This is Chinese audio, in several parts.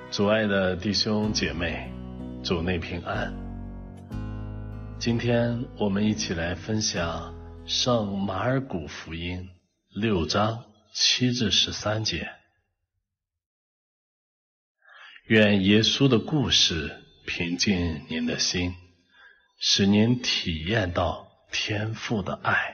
主爱的弟兄姐妹，主内平安。今天我们一起来分享圣马尔谷福音6章7至13节。愿耶稣的故事平静您的心，使您体验到天父的爱。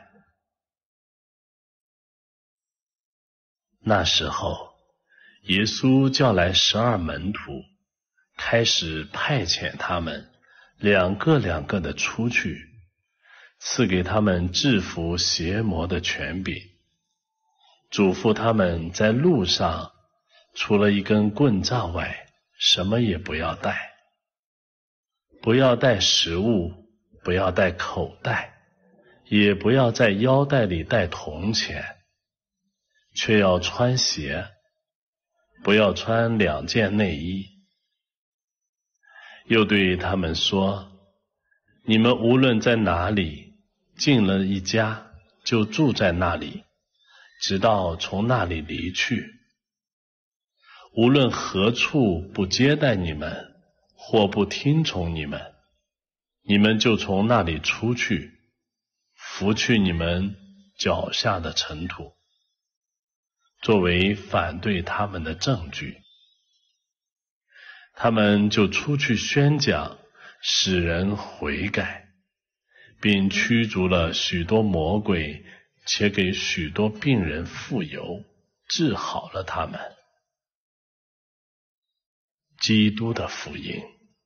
那时候，耶稣叫来12门徒，开始派遣他们两个的出去，赐给他们制服邪魔的权柄，嘱咐他们在路上除了一根棍杖外，什么也不要带，不要带食物，不要带口袋，也不要在腰带里带铜钱，却要穿鞋，不要穿2件内衣。又对他们说，你们无论在哪里，进了一家，就住在那里，直到从那里离去。无论何处不接待你们，或不听从你们，你们就从那里出去，拂去你们脚下的尘土，作为反对他们的证据。他们就出去宣讲，使人悔改，并驱逐了许多魔鬼，且给许多病人傅油，治好了他们。基督的福音。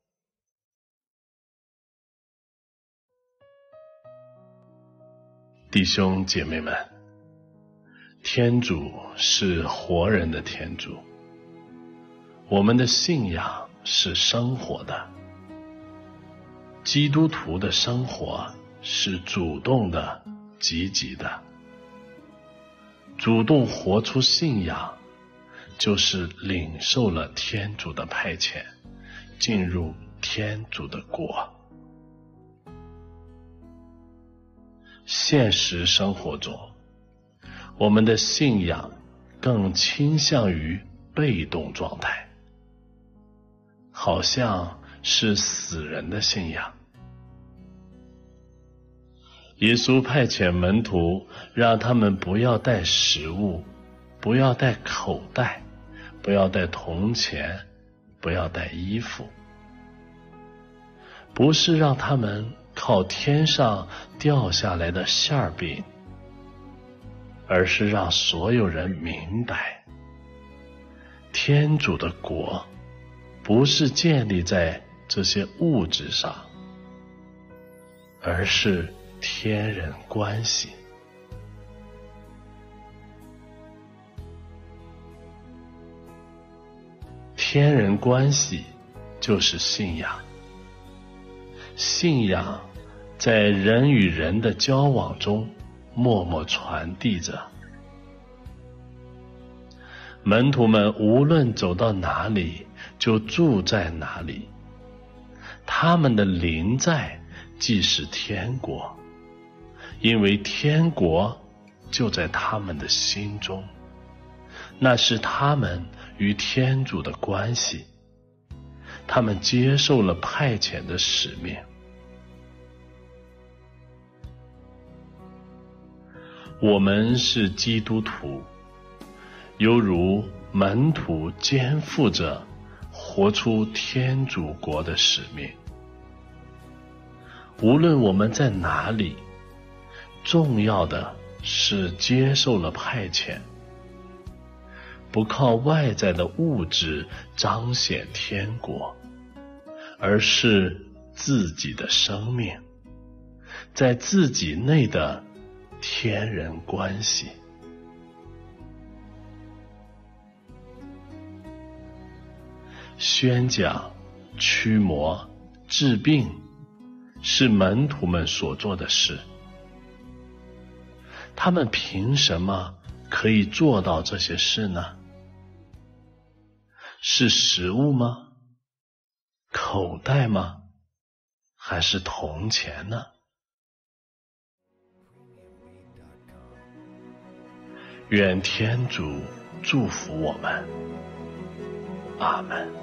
弟兄姐妹们，天主是活人的天主，我们的信仰是生活的。基督徒的生活是主动的、积极的。主动活出信仰，就是领受了天主的派遣，进入天主的国。现实生活中，我们的信仰更倾向于被动状态，好像是死人的信仰。耶稣派遣门徒，让他们不要带食物，不要带口袋，不要带铜钱，不要带衣服。不是让他们靠天上掉下来的馅饼，而是让所有人明白，天主的国不是建立在这些物质上，而是天人关系。天人关系就是信仰，信仰在人与人的交往中默默传递着。门徒们无论走到哪里，就住在哪里，他们的临在即是天国，因为天国就在他们的心中，那是他们与天主的关系。他们接受了派遣的使命。我们是基督徒，犹如门徒肩负着活出天主国的使命。无论我们在哪里，重要的是接受了派遣，不靠外在的物质彰显天国，而是自己的生命，在自己内的天人关系。宣讲、驱魔、治病，是门徒们所做的事。他们凭什么可以做到这些事呢？是食物吗？口袋吗？还是铜钱呢？愿天主祝福我们。阿们。